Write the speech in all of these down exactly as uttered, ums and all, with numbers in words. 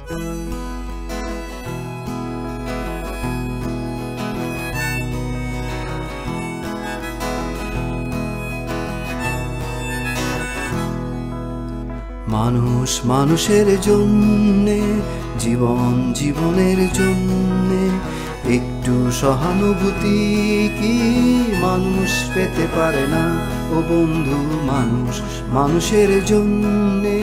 মানুষ মানুষের জন্যে, জীবন জীবনের জন্যে একটু সহানুভূতি কি মানুষ পেতে পারে না? ও বন্ধু, মানুষ মানুষের জন্যে।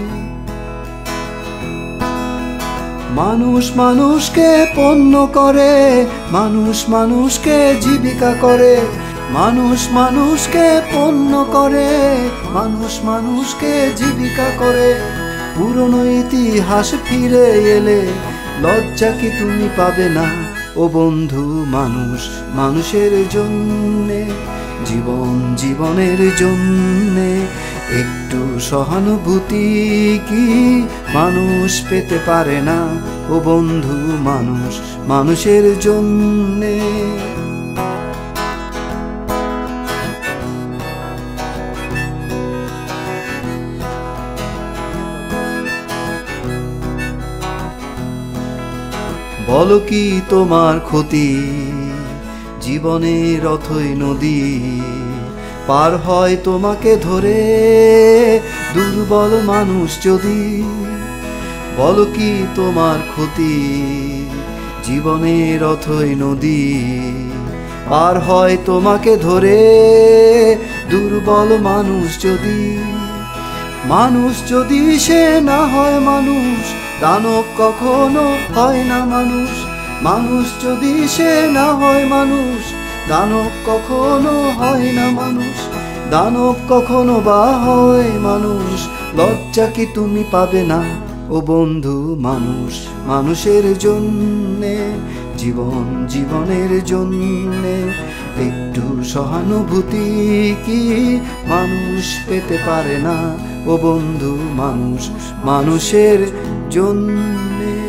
মানুষ মানুষকে পণ্য করে, মানুষ মানুষকে জীবিকা করে, মানুষ মানুষকে পণ্য করে, মানুষ মানুষকে জীবিকা করে। পুরনো ইতিহাস ফিরে এলে লজ্জা কি তুমি পাবে না? ও বন্ধু, মানুষ মানুষের জন্যে, জীবন জীবনের জন্যে একটু সহানুভূতি কি মানুষ পেতে পারে না? ও বন্ধু, মানুষ মানুষের জন্যে। বলো কি তোমার ক্ষতি? জীবনের অথই নদী পার হয় তোমাকে ধরে দুর্বল মানুষ যদি। বলো কি তোমার ক্ষতি? জীবনের অথই নদী পার হয় তোমাকে ধরে দুর্বল মানুষ যদি। মানুষ যদি সে না হয় মানুষ, দানব কখনো হয় না মানুষ। মানুষ যদি সে না হয় মানুষ, দানব কখনো হয় না মানুষ। দানব কখনো বা হয় মানুষ, লজ্জা কি তুমি পাবে না? ও বন্ধু, মানুষ মানুষের জন্যে, জীবন জীবনের জন্যে একটু সহানুভূতি কি মানুষ পেতে পারে না? ও বন্ধু, মানুষ মানুষের জন্যে।